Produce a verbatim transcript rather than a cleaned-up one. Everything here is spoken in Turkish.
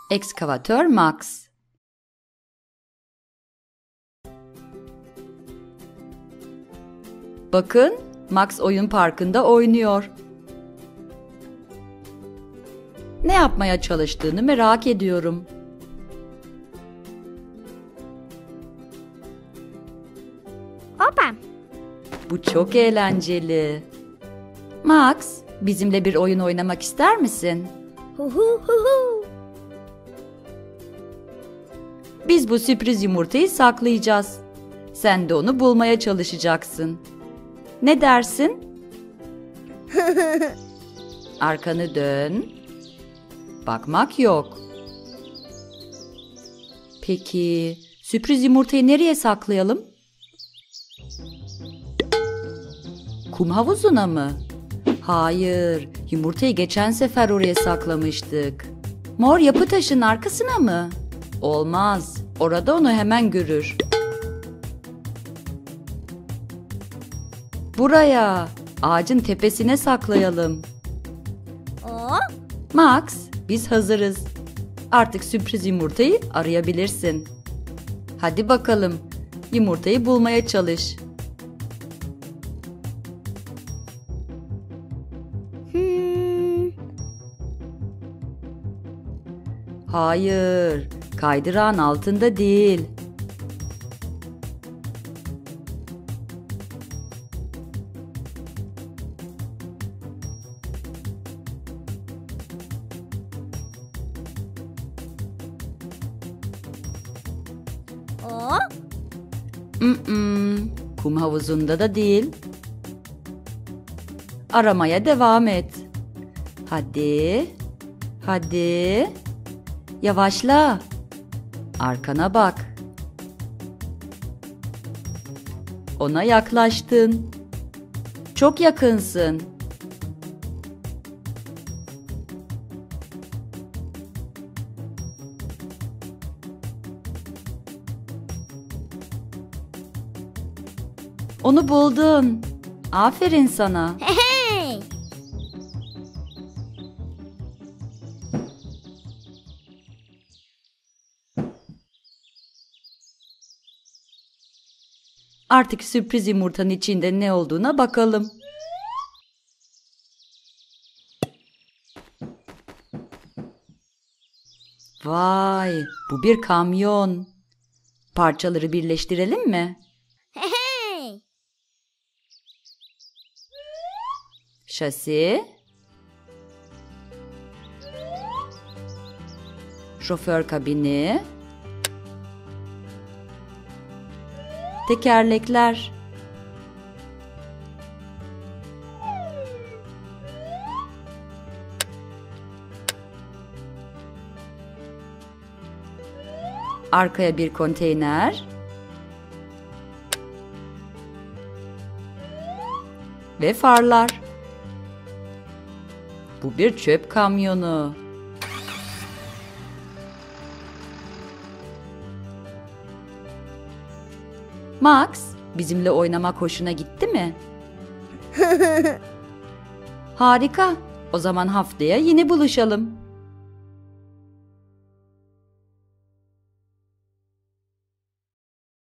Ekskavatör Max. Bakın, Max oyun parkında oynuyor. Ne yapmaya çalıştığını merak ediyorum. Opa. Bu çok eğlenceli. Max, bizimle bir oyun oynamak ister misin? Hu hu hu hu. Biz bu sürpriz yumurtayı saklayacağız. Sen de onu bulmaya çalışacaksın. Ne dersin? Arkanı dön. Bakmak yok. Peki, sürpriz yumurtayı nereye saklayalım? Kum havuzuna mı? Hayır, yumurtayı geçen sefer oraya saklamıştık. Mor yapı taşının arkasına mı? Olmaz, orada onu hemen görür. Buraya, ağacın tepesine saklayalım. O. Max, biz hazırız. Artık sürpriz yumurtayı arayabilirsin. Hadi bakalım, yumurtayı bulmaya çalış. Hmm. Hayır, kaydırağın altında değil. O. Mm-mm, kum havuzunda da değil. Aramaya devam et. Hadi, hadi. Yavaşla. Arkana bak. Ona yaklaştın. Çok yakınsın. Onu buldun. Aferin sana. Hey. Artık sürpriz yumurtanın içinde ne olduğuna bakalım. Vay, bu bir kamyon. Parçaları birleştirelim mi? Hey. Şasi. Şoför kabini. Tekerlekler. Arkaya bir konteyner. Ve farlar. Bu bir çöp kamyonu. Max, bizimle oynamak hoşuna gitti mi? Harika. O zaman haftaya yine buluşalım.